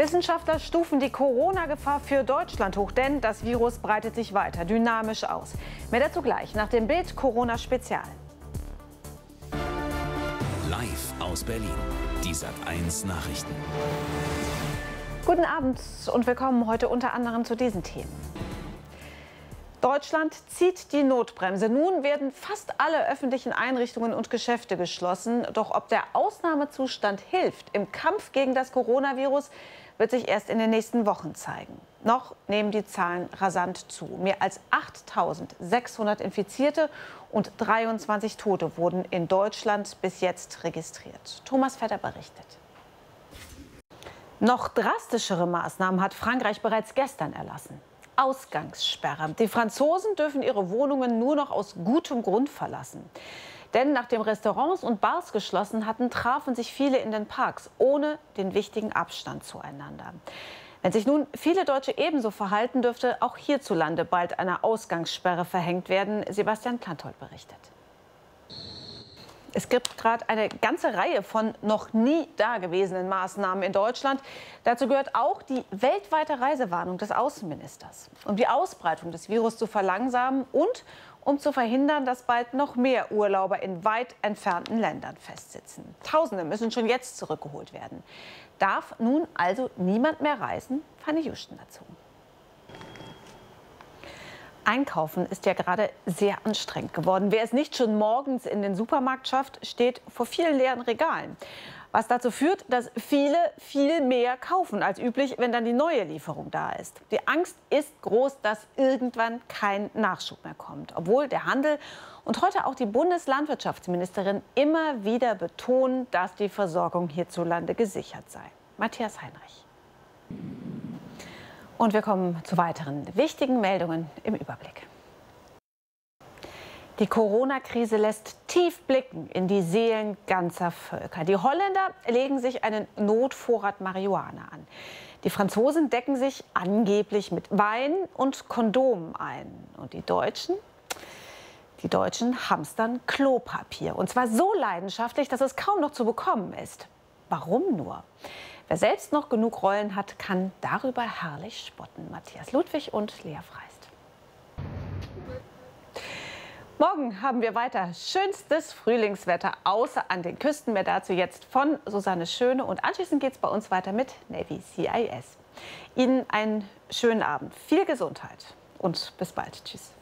Wissenschaftler stufen die Corona-Gefahr für Deutschland hoch, denn das Virus breitet sich weiter dynamisch aus. Mehr dazu gleich nach dem Bild Corona-Spezial. Live aus Berlin, die Sat.1 Nachrichten. Guten Abend und willkommen heute unter anderem zu diesen Themen. Deutschland zieht die Notbremse. Nun werden fast alle öffentlichen Einrichtungen und Geschäfte geschlossen. Doch ob der Ausnahmezustand hilft im Kampf gegen das Coronavirus, wird sich erst in den nächsten Wochen zeigen. Noch nehmen die Zahlen rasant zu. Mehr als 8.600 Infizierte und 23 Tote wurden in Deutschland bis jetzt registriert. Thomas Vetter berichtet. Noch drastischere Maßnahmen hat Frankreich bereits gestern erlassen. Ausgangssperre. Die Franzosen dürfen ihre Wohnungen nur noch aus gutem Grund verlassen. Denn nachdem Restaurants und Bars geschlossen hatten, trafen sich viele in den Parks ohne den wichtigen Abstand zueinander. Wenn sich nun viele Deutsche ebenso verhalten, dürfte auch hierzulande bald eine Ausgangssperre verhängt werden. Sebastian Planthold berichtet. Es gibt gerade eine ganze Reihe von noch nie dagewesenen Maßnahmen in Deutschland. Dazu gehört auch die weltweite Reisewarnung des Außenministers, um die Ausbreitung des Virus zu verlangsamen und um zu verhindern, dass bald noch mehr Urlauber in weit entfernten Ländern festsitzen. Tausende müssen schon jetzt zurückgeholt werden. Darf nun also niemand mehr reisen? Fanny Justen dazu. Einkaufen ist ja gerade sehr anstrengend geworden. Wer es nicht schon morgens in den Supermarkt schafft, steht vor vielen leeren Regalen. Was dazu führt, dass viele viel mehr kaufen als üblich, wenn dann die neue Lieferung da ist. Die Angst ist groß, dass irgendwann kein Nachschub mehr kommt. Obwohl der Handel und heute auch die Bundeslandwirtschaftsministerin immer wieder betonen, dass die Versorgung hierzulande gesichert sei. Matthias Heinrich. Und wir kommen zu weiteren wichtigen Meldungen im Überblick. Die Corona-Krise lässt tief blicken in die Seelen ganzer Völker. Die Holländer legen sich einen Notvorrat Marihuana an. Die Franzosen decken sich angeblich mit Wein und Kondomen ein. Und die Deutschen hamstern Klopapier. Und zwar so leidenschaftlich, dass es kaum noch zu bekommen ist. Warum nur? Wer selbst noch genug Rollen hat, kann darüber herrlich spotten. Matthias Ludwig und Lea Freist. Morgen haben wir weiter schönstes Frühlingswetter, außer an den Küsten. Mehr dazu jetzt von Susanne Schöne. Und anschließend geht es bei uns weiter mit Navy CIS. Ihnen einen schönen Abend, viel Gesundheit und bis bald. Tschüss.